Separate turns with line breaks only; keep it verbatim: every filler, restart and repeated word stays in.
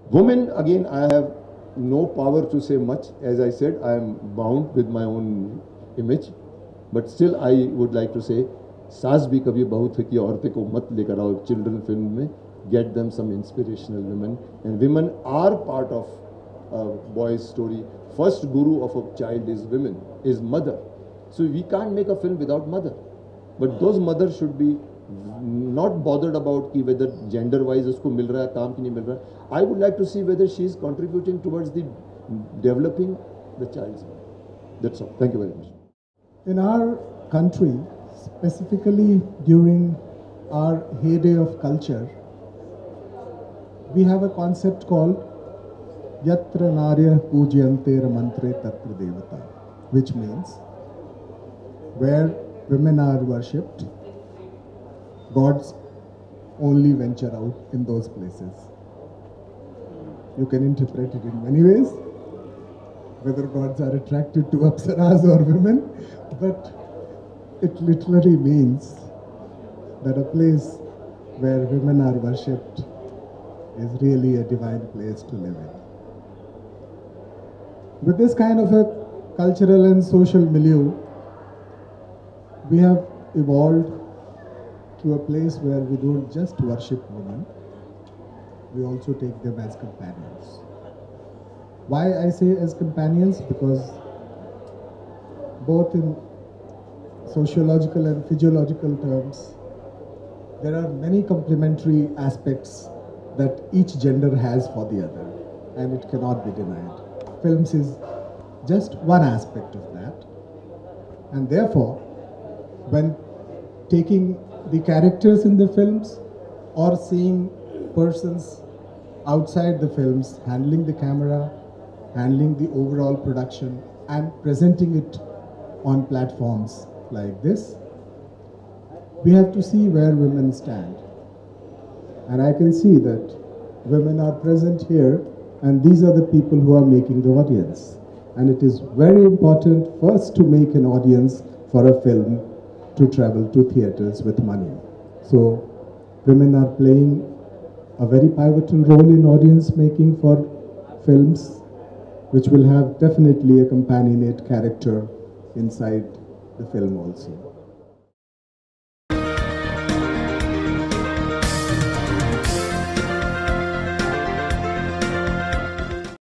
Women, again, I have no power to say much. As I said, I am bound with my own image. But still, I would like to say, सास भी कभी बहुत है कि औरतें को मत लेकर आओ चिल्ड्रन फिल्म में. Get them some inspirational women. And women are part of a boy's story. First guru of a child is women, is mother. So we can't make a film without mother. But those mothers should be not bothered about ki whether gender wise usko mil raha hai kaam ki nahi mil raha. I would like to see whether she is contributing towards the developing the child's mind. That's all. Thank you very much.
In our country, specifically during our heyday of culture, we have a concept called Yatra Narya Pujyante Ramantre Tatra Devata, which means where women are worshipped, gods only venture out in those places. You can interpret it in many ways, whether gods are attracted to apsaras or women, but it literally means that a place where women are worshipped is really a divine place to live in. With this kind of a cultural and social milieu, we have evolved to a place where we don't just worship women, we also take them as companions. Why I say as companions? Because both in sociological and physiological terms, there are many complementary aspects that each gender has for the other, and it cannot be denied. Films is just one aspect of that, and therefore, when taking the characters in the films or seeing persons outside the films handling the camera, handling the overall production and presenting it on platforms like this, we have to see where women stand. And I can see that women are present here, and these are the people who are making the audience. And it is very important first to make an audience for a film to travel to theaters with money. So women are playing a very pivotal role in audience making for films, which will have definitely a companion character inside the film also.